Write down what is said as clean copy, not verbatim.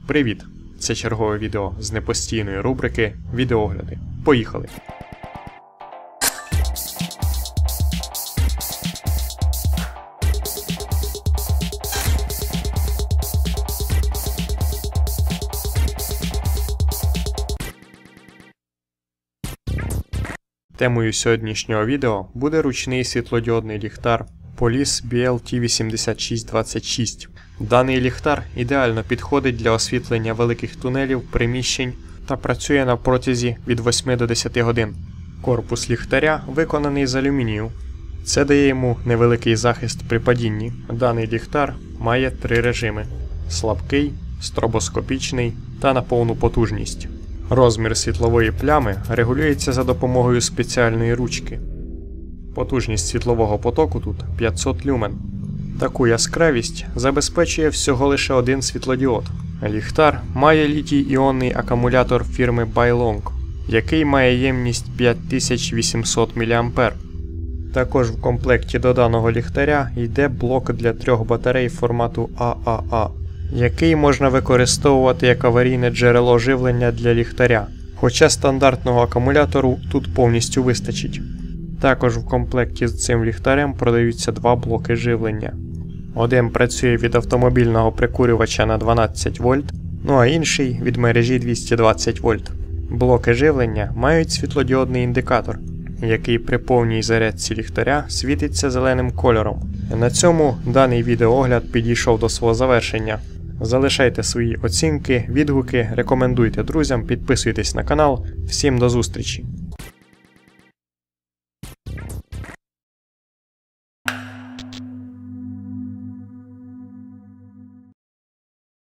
Привіт! Це чергове відео з непостійної рубрики «Відеогляди». Поїхали! Темою сьогоднішнього відео буде ручний світлодіодний ліхтар Police BLT8626. Даний ліхтар ідеально підходить для освітлення великих тунелів, приміщень та працює на протязі від 8 до 10 годин. Корпус ліхтаря виконаний з алюмінію. Це дає йому невеликий захист при падінні. Даний ліхтар має 3 режими: слабкий, стробоскопічний та на повну потужність. Розмір світлової плями регулюється за допомогою спеціальної ручки. Потужність світлового потоку тут 500 люмен. Таку яскравість забезпечує всього лише один світлодіод. Ліхтар має літій-іонний акумулятор фірми Bailong, який має ємність 5800 мА. Також в комплекті до даного ліхтаря йде блок для 3 батарей формату ААА, який можна використовувати як аварійне джерело живлення для ліхтаря, хоча стандартного акумулятору тут повністю вистачить. Також в комплекті з цим ліхтарем продаються 2 блоки живлення. Один працює від автомобільного прикурювача на 12 вольт, а інший від мережі 220 вольт. Блоки живлення мають світлодіодний індикатор, який при повній зарядці ліхтаря світиться зеленим кольором. На цьому даний відеоогляд підійшов до свого завершення. Залишайте свої оцінки, відгуки, рекомендуйте друзям, підписуйтесь на канал. Всім до зустрічі!